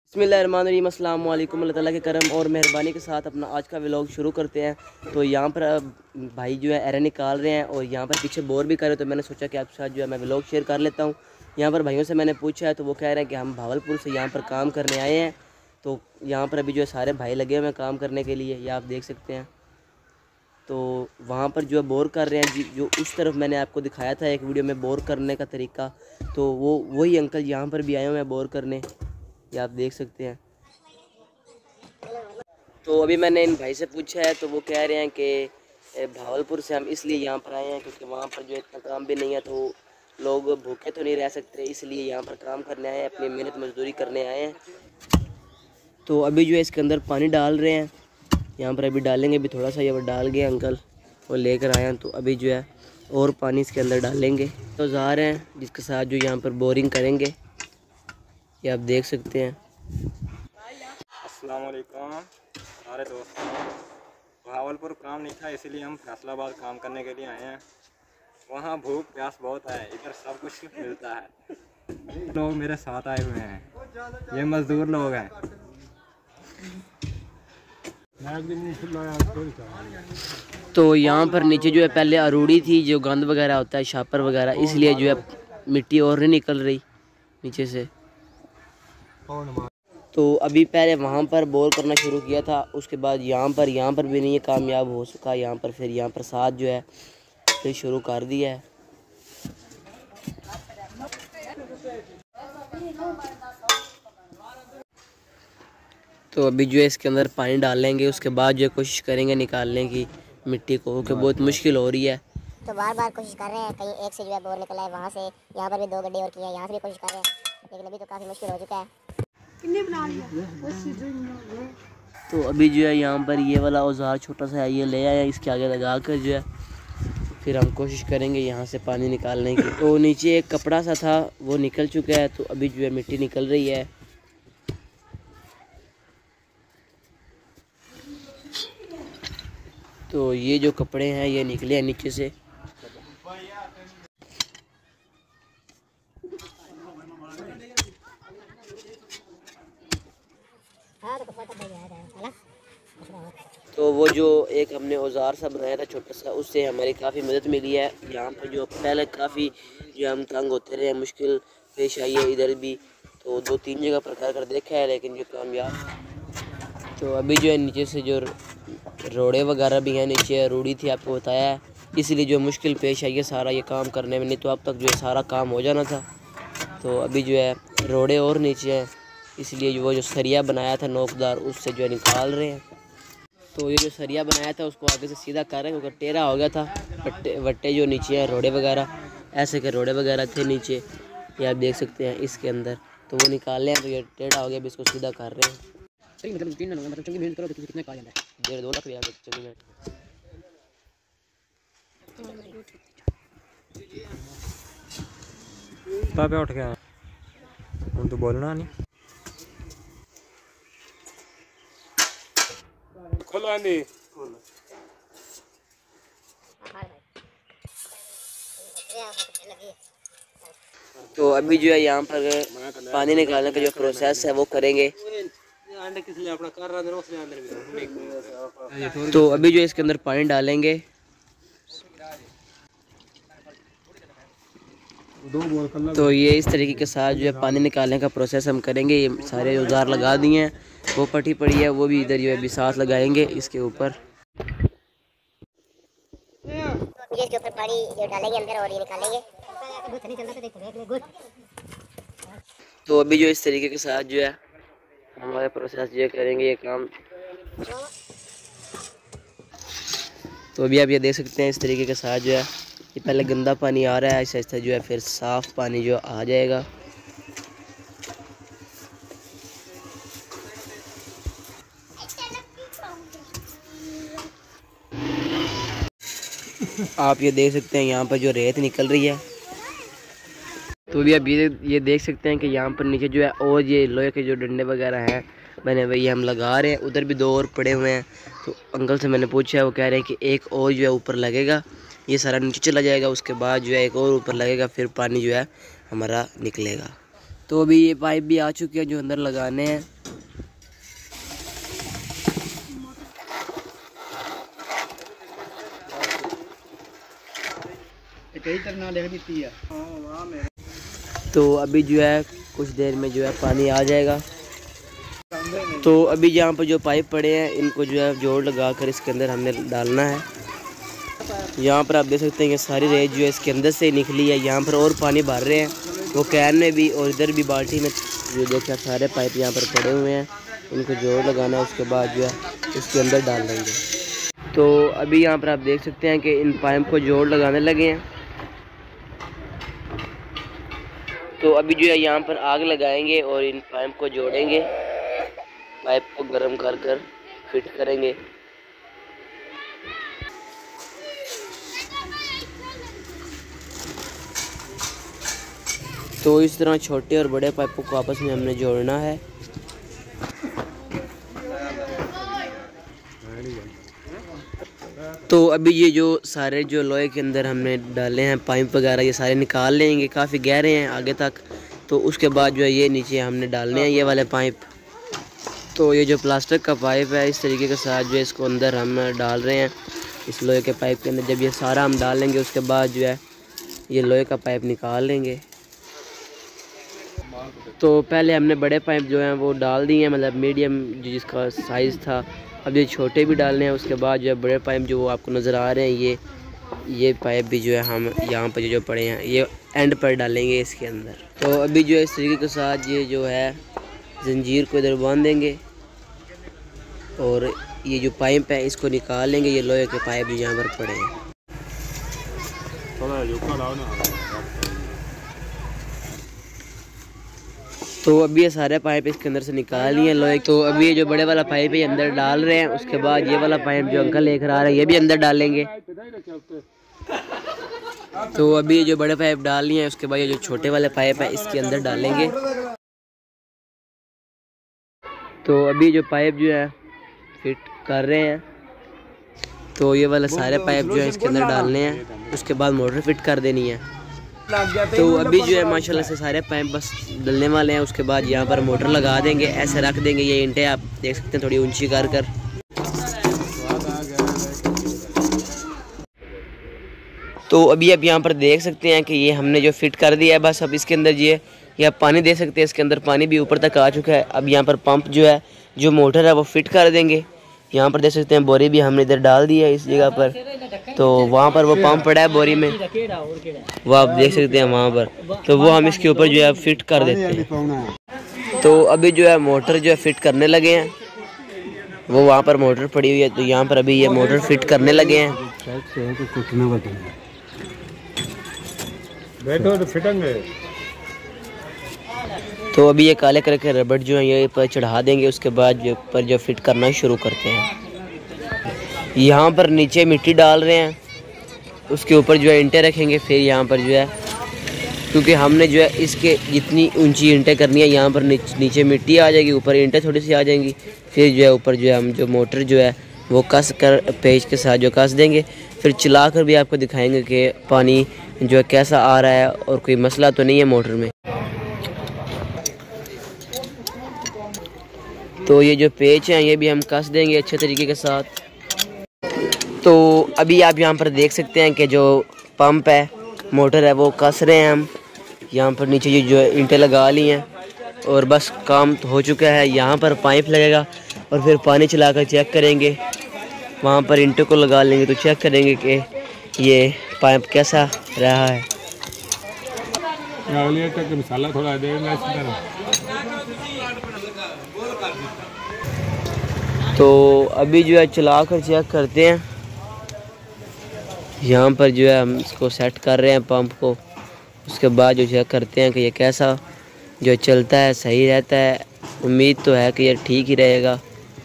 बिस्मिल्लाहिर्रहमानिर्रहीम, अस्सलाम वालेकुम। अल्लाह ताला के करम और मेहरबानी के साथ अपना आज का व्लॉग शुरू करते हैं। तो यहाँ पर भाई जो है एरे निकाल रहे हैं और यहाँ पर पीछे बोर भी कर रहे हैं। तो मैंने सोचा कि आपके साथ जो है मैं व्लॉग शेयर कर लेता हूँ। यहाँ पर भाइयों से मैंने पूछा है तो वो कह रहे हैं कि हम भावलपुर से यहाँ पर काम करने आए हैं। तो यहाँ पर अभी जो है सारे भाई लगे हुए हैं काम करने के लिए, ये आप देख सकते हैं। तो वहाँ पर जो है बोर कर रहे हैं जी, जो उस तरफ मैंने आपको दिखाया था एक वीडियो में बोर करने का तरीका, तो वो वही अंकल यहाँ पर भी आए हुए हैं बोर करने, ये आप देख सकते हैं। तो अभी मैंने इन भाई से पूछा है तो वो कह रहे हैं कि भावलपुर से हम इसलिए यहाँ पर आए हैं क्योंकि वहाँ पर जो इतना काम भी नहीं है, तो लोग भूखे तो नहीं रह सकते, इसलिए यहाँ पर काम करने आए हैं, अपनी मेहनत मजदूरी करने आए हैं। तो अभी जो है इसके अंदर पानी डाल रहे हैं, यहाँ पर अभी डालेंगे, अभी थोड़ा सा ये वो डाल गए अंकल वो लेकर आए हैं। तो अभी जो है और पानी इसके अंदर डालेंगे। तो औज़ार हैं जिसके साथ जो यहाँ पर बोरिंग करेंगे, ये आप देख सकते हैं। अस्सलाम वालेकुम सारे दोस्तों। भावलपुर काम नहीं था इसलिए हम फैसलाबाद काम करने के लिए आए हैं। वहाँ भूख प्यास बहुत है, इधर सब कुछ मिलता है। लोग मेरे साथ आए हुए हैं, ये मज़दूर लोग हैं। तो यहाँ पर नीचे जो है पहले अरूड़ी थी, जो गंद वगैरह होता है शापर वगैरह, इसलिए जो है मिट्टी और नहीं निकल रही नीचे से। तो अभी पहले वहाँ पर बोर करना शुरू किया था, उसके बाद यहाँ पर भी नहीं कामयाब हो सका। यहाँ पर फिर यहाँ पर साथ जो है फिर शुरू कर दिया है। तो अभी जो है इसके अंदर पानी डालेंगे, उसके बाद जो है कोशिश करेंगे निकालने की मिट्टी को, कि बहुत मुश्किल हो रही है। तो बार बार कोशिश कर रहे हैं, कहीं एक से जो है बोर निकला है, वहाँ से यहाँ पर भी 2 गड्ढे और किए हैं, यहाँ से भी कोशिश कर रहे हैं, लेकिन अभी तो काफ़ी मुश्किल हो चुका है। तो अभी जो है यहाँ पर ये वाला औजार छोटा सा है, ये ले आया, इसके आगे लगा कर जो है फिर हम कोशिश करेंगे यहाँ से पानी निकालने की। तो नीचे एक कपड़ा सा था वो निकल चुका है, तो अभी जो है मिट्टी निकल रही है। तो ये जो कपड़े हैं ये निकले हैं नीचे से। तो वो जो एक हमने औजार सा बनाया था छोटा सा, उससे हमारी काफ़ी मदद मिली है। यहाँ पर जो पहले काफ़ी जो हम तंग होते रहे, मुश्किल पेश आई है इधर भी, तो 2-3 जगह पर कर देखा है, लेकिन जो कामयाब। तो अभी जो है नीचे से जो रोड़े वगैरह भी हैं, नीचे रूढ़ी थी आपको बताया है, इसलिए जो मुश्किल पेश आई है सारा ये काम करने में, नहीं तो अब तक जो है सारा काम हो जाना था। तो अभी जो है रोड़े और नीचे हैं, इसलिए वो जो सरिया बनाया था नोकदार, उससे जो है निकाल रहे हैं। तो ये जो सरिया बनाया था उसको आगे से सीधा कर रहे हैं क्योंकि टेढ़ा हो गया था। वट्टे जो नीचे हैं रोड़े वगैरह, ऐसे के रोड़े वगैरह थे नीचे, ये आप देख सकते हैं इसके अंदर, तो वो निकाल रहे हैं। तो ये टेढ़ा हो गया, अभी इसको सीधा कर रहे हैं। सही मतलब 3 मतलब चंगी मेहनत करो तो कितने का आ जाता है, 1.5-2 लाख रुपया चंगी मेहनत। पे उठ गया हम तो बोलना नहीं। खोलो आंधी। तो अभी जो है यहाँ पर पानी निकालने का जो प्रोसेस है वो करेंगे। तो अभी जो इसके अंदर पानी डालेंगे, तो ये इस तरीके के साथ जो है पानी निकालने का प्रोसेस हम करेंगे। ये सारे औजार लगा दिए हैं, वो पट्टी पड़ी है, वो भी इधर जो है अभी साथ लगाएंगे इसके ऊपर। इसके ऊपर पानी जो डालेंगे अंदर और ये निकालेंगे। तो अभी जो इस तरीके के साथ जो है हमारे प्रोसेस जो करेंगे ये काम। तो अभी आप ये देख सकते हैं इस तरीके के साथ जो है ये पहले गंदा पानी आ रहा है, ऐसे ऐसे जो है फिर साफ़ पानी जो आ जाएगा। आप ये देख सकते हैं यहाँ पर जो रेत निकल रही है। तो भी आप ये देख सकते हैं कि यहाँ पर नीचे जो है और ये लोहे के जो डंडे वगैरह हैं बने हुए, ये हम लगा रहे हैं। उधर भी 2 और पड़े हुए हैं। तो अंकल से मैंने पूछा है, वो कह रहे हैं कि एक और जो है ऊपर लगेगा, ये सारा नीचे चला जाएगा, उसके बाद जो है एक और ऊपर लगेगा, फिर पानी जो है हमारा निकलेगा। तो अभी ये पाइप भी आ चुके हैं जो अंदर लगाने हैं। तो अभी जो है कुछ देर में जो है पानी आ जाएगा। तो अभी यहाँ पर जो पाइप पड़े हैं इनको जो है जोड़ लगा कर इसके अंदर हमने डालना है। यहाँ पर आप देख सकते हैं कि सारी रेत जो है इसके अंदर से निकली है। यहाँ पर और पानी भर रहे हैं, वो कैन में भी और इधर भी बाल्टी में। जो देखिए सारे पाइप यहाँ पर पड़े हुए हैं, इनको जोड़ लगाना है, उसके बाद जो है इसके अंदर डाल देंगे। तो अभी यहाँ पर आप देख सकते हैं कि इन पाइप को जोड़ लगाने लगे हैं। तो अभी जो है यहाँ पर आग लगाएंगे और इन पाइप को जोड़ेंगे, पाइप को गर्म कर कर फिट करेंगे। तो इस तरह छोटे और बड़े पाइपों को आपस में हमने जोड़ना है। तो अभी ये जो सारे जो लोहे के अंदर हमने डाले हैं पाइप वगैरह, ये सारे निकाल लेंगे, काफ़ी गहरे हैं आगे तक। तो उसके बाद जो है ये नीचे हमने डालने हैं ये वाले पाइप। तो ये जो प्लास्टिक का पाइप है इस तरीके के साथ जो है इसको अंदर हम डाल रहे हैं इस लोहे के पाइप के अंदर। जब ये सारा हम डाल लेंगे उसके बाद जो है ये लोहे का पाइप निकाल लेंगे। तो पहले हमने बड़े पाइप जो हैं वो डाल दिए हैं, मतलब मीडियम जो जिसका साइज़ था। अब ये छोटे भी डालने हैं, उसके बाद जो है बड़े पाइप जो आपको नज़र आ रहे हैं ये पाइप भी जो है हम यहाँ पर जो पड़े हैं ये एंड पर डालेंगे इसके अंदर। तो अभी जो है इस तरीके के साथ ये जो है जंजीर को इधर बांध देंगे और ये जो पाइप है इसको निकाल लेंगे। ये लोहे के पाइप जो यहाँ पर पड़े हैं। तो अभी ये सारे पाइप इसके अंदर से निकाल लिए लोहे। तो अभी ये जो बड़े वाला पाइप है ये अंदर डाल रहे हैं, उसके बाद ये वाला पाइप जो अंकल लेकर आ रहे हैं ये भी अंदर डालेंगे। तो अभी ये जो बड़े पाइप डाल लिए हैं उसके बाद ये जो छोटे वाले पाइप है इसके अंदर डालेंगे। तो अभी जो पाइप जो है फिट कर रहे हैं, तो ये वाले सारे पाइप जो है इसके अंदर डालने हैं, उसके बाद मोटर फिट कर देनी है। तो अभी जो है माशाल्लाह से सारे पाइप बस डलने वाले हैं, उसके बाद यहाँ पर मोटर लगा देंगे, ऐसे रख देंगे। ये ईंटें आप देख सकते हैं थोड़ी ऊंची कर कर। तो अभी आप यहाँ पर देख सकते हैं कि ये हमने जो फिट कर दिया है, बस अब इसके अंदर ये आप पानी दे सकते हैं। इसके अंदर पानी भी ऊपर तक आ चुका है। अब यहाँ पर पंप जो है जो मोटर है वो फिट कर देंगे। यहाँ पर देख सकते हैं बोरी भी हमने इधर डाल दी है इस जगह पर। तो वहाँ पर वो पंप पड़ा है बोरी में, वो आप देख सकते हैं वहाँ पर। तो वो हम इसके ऊपर जो है फिट कर देते हैं। तो अभी जो है मोटर जो है फिट करने लगे हैं, वो वहाँ पर मोटर पड़ी हुई है। तो यहाँ पर अभी ये मोटर फिट करने लगे हैं। बैठो तो फिटेंगे। तो अभी ये काले कलर के रबड़ जो है ये पर चढ़ा देंगे, उसके बाद जो पर जो फिट करना शुरू करते हैं। यहाँ पर नीचे मिट्टी डाल रहे हैं, उसके ऊपर जो है ईंटें रखेंगे। फिर यहाँ पर जो है क्योंकि हमने जो है इसके जितनी ऊंची ईंटें करनी है, यहाँ पर नीचे मिट्टी आ जाएगी, ऊपर ईंटें थोड़ी सी आ जाएंगी। फिर जो है ऊपर जो है हम जो मोटर जो है वो कस कर पेज के साथ जो कस देंगे। फिर चला कर भी आपको दिखाएंगे कि पानी जो है कैसा आ रहा है और कोई मसला तो नहीं है मोटर में। तो ये जो पेच हैं ये भी हम कस देंगे अच्छे तरीके के साथ। तो अभी आप यहाँ पर देख सकते हैं कि जो पंप है मोटर है वो कस रहे हैं हम। यहाँ पर नीचे ये जो ईंटें लगा ली हैं और बस काम तो हो चुका है। यहाँ पर पाइप लगेगा और फिर पानी चलाकर चेक करेंगे, वहाँ पर ईंटों को लगा लेंगे तो चेक करेंगे कि ये पाइप कैसा रहा है। मसाला थोड़ा देगा इसी तरह। तो अभी जो है चला कर चेक करते हैं। यहाँ पर जो है हम इसको सेट कर रहे हैं पंप को, उसके बाद जो चेक करते हैं कि ये कैसा जो चलता है, सही रहता है। उम्मीद तो है कि ये ठीक ही रहेगा।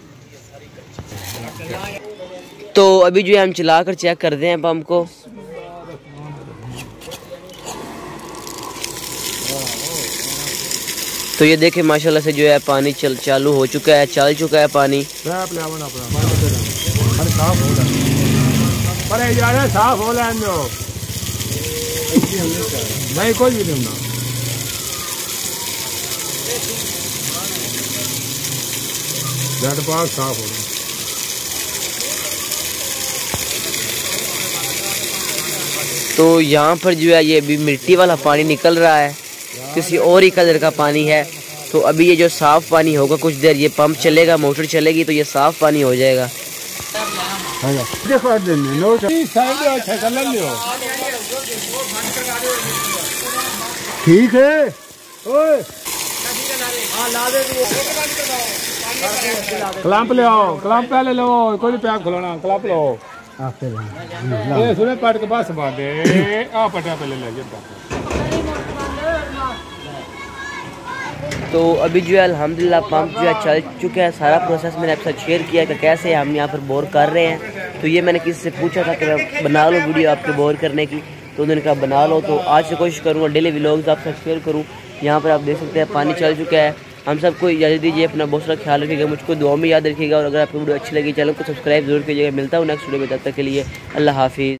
तो अभी जो है हम चला कर चेक करते हैं पंप को। तो ये देखें माशाल्लाह से जो है पानी चालू हो चुका है, चल चुका है पानी। साफ हो नहीं कोई भी नहीं साफ हो। तो यहाँ पर जो है ये अभी मिट्टी वाला पानी निकल रहा है, किसी और ही कलर का पानी है। तो अभी ये जो साफ़ पानी होगा, कुछ देर ये पंप चलेगा, मोटर चलेगी तो ये साफ़ पानी हो जाएगा। ठीक है। क्लैंप ले आओ, क्लैंप पहले लो, कोई पैप खुलाना, क्लैंप लो। ये सुने पाट के पास बांधे आ पटा पहले ले जाता। तो अभी जो है अल्हम्दुलिल्लाह पंप जो है चल चुका है। सारा प्रोसेस मैंने आपके साथ शेयर किया कि कैसे हम यहाँ पर बोर कर रहे हैं। तो ये मैंने किसी से पूछा था कि मैं बना लो वीडियो आपके बोर करने की, तो उन्होंने कहा बना लो। तो आज से कोशिश करूँगा डेली व्लॉग्स आपके साथ शेयर करूँ। यहाँ पर आप देख सकते हैं पानी चल चुका है। हम सबको इजाज़त दीजिए, अपना बहुत सारा ख्याल रखिएगा, मुझको दुआ में याद रखिएगा। और अगर आपको वीडियो अच्छी लगी चैनल को सब्सक्राइब जरूर कीजिएगा। मिलता हूँ नेक्स्ट वीडियो में, तब तक के लिए अल्लाह हाफिज़।